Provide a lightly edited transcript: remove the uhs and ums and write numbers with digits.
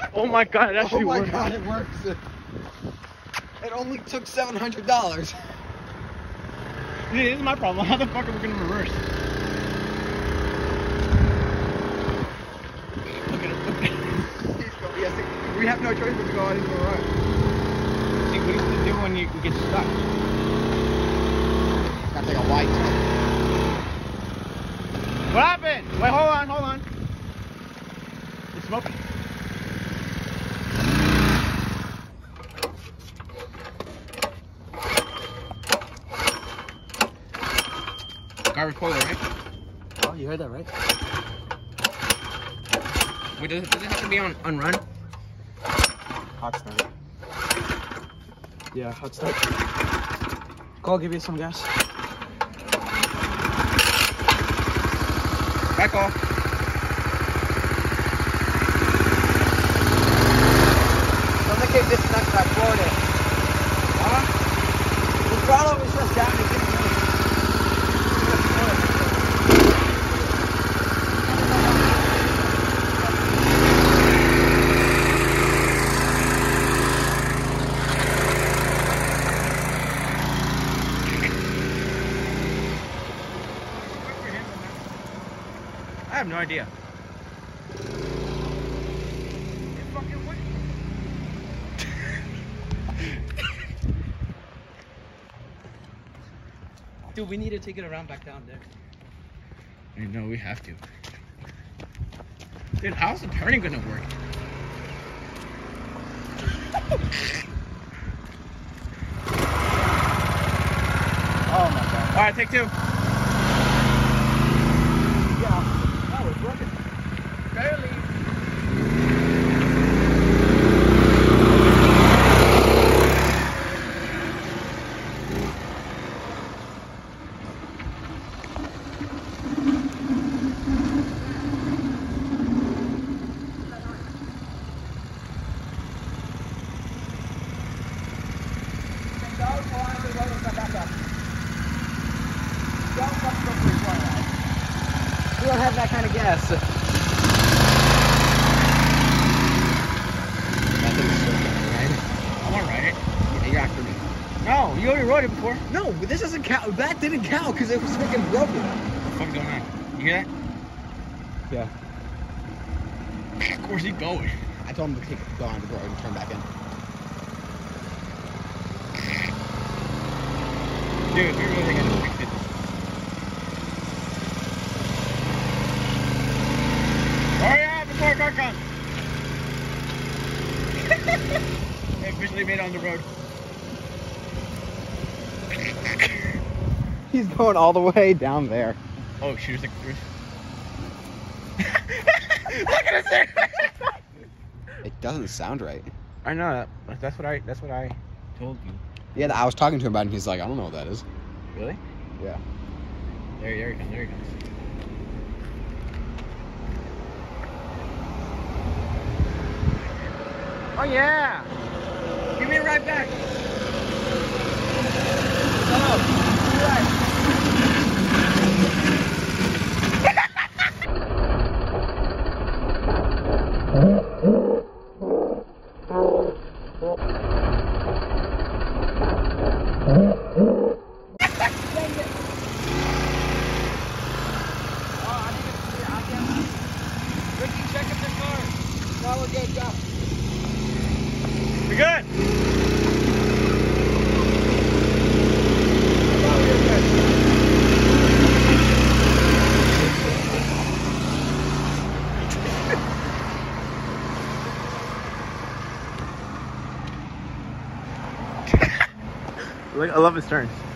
Oh my god, it actually works. Oh my god, it works. It only took $700. Dude, this is my problem. How the fuck are we gonna reverse? Look at it. Yes, we have no choice but to go out into the road. See, what do you do when you get stuck? Gotta take a white turn. What happened? Wait, hold on. It's smoking. Garbage spoiler, right? Oh, you heard that, right? Wait, does it have to be on run? Hot start. Yeah, hot start. Cole, give you some gas. Back off. Don't get disconnected by Florida. Huh? The throttle was just down to 6 minutes. I have no idea. Dude, we need to take it around back down there. I know, we have to. Dude, how's the turning gonna work? Oh my god. Alright, take two. Yeah. Oh, it's working. Barely. We don't have that kind of gas. That thing's so good, right? I wanna ride it. Yeah, you're after me. No, you already rode it before. No, but this doesn't count. That didn't count because it was freaking broken. What the fuck going on? You hear Yeah. that? Of course he's going. I told him to go on the road and turn back in. Dude, we really gotta fix it. Hurry up before a car comes! They officially made it on the road. He's going all the way down there. Oh shoot, there's look at this thing! It doesn't sound right. I know that. That's what I told you. Yeah, I was talking to him about it and he's like, I don't know what that is. Really? Yeah. There he comes, there he comes. Oh yeah! Give me a ride back! Hello. Ricky, check up the car. No, we're good, go. We good? I love his turns.